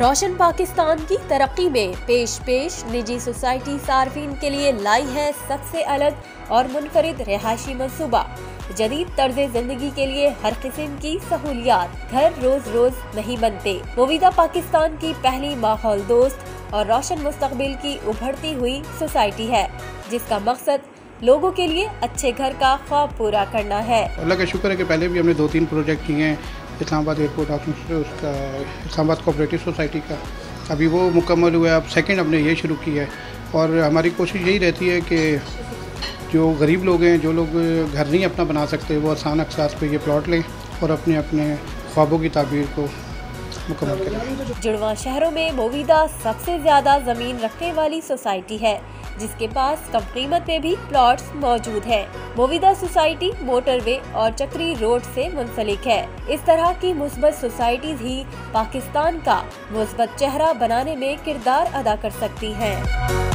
रोशन पाकिस्तान की तरक्की में पेश निजी सोसाइटी सार्फिन के लिए लाई है सबसे अलग और मुनफरिद रिहायशी मंसूबा। जदीद तर्ज जिंदगी के लिए हर किस्म की सहूलियात। घर रोज रोज नहीं बनते। मोविदा पाकिस्तान की पहली माहौल दोस्त और रोशन मुस्तकबिल की उभरती हुई सोसाइटी है, जिसका मकसद लोगों के लिए अच्छे घर का ख्वाब पूरा करना है। अल्लाह का शुक्र है कि पहले भी हमने 2-3 प्रोजेक्ट किए हैं। इस्लामाबाद एयरपोर्ट उसका इस्लामाबाद कोऑपरेटिव सोसाइटी का अभी वो मुकम्मल हुआ है। अब सेकंड हमने ये शुरू किया है और हमारी कोशिश यही रहती है कि जो गरीब लोग हैं, जो लोग घर नहीं अपना बना सकते, वो आसान अक्सास पे ये प्लॉट लें और अपने अपने ख्वाबों की ताबीर को मुकम्मल करें। जुड़वा शहरों में मोविदा सबसे ज्यादा जमीन रखने वाली सोसाइटी है, जिसके पास कम कीमत पे भी प्लॉट्स मौजूद हैं। मोविदा सोसाइटी मोटरवे और चक्री रोड से मुंसलिक है। इस तरह की मुस्बत सोसाइटीज ही पाकिस्तान का मुस्बत चेहरा बनाने में किरदार अदा कर सकती हैं।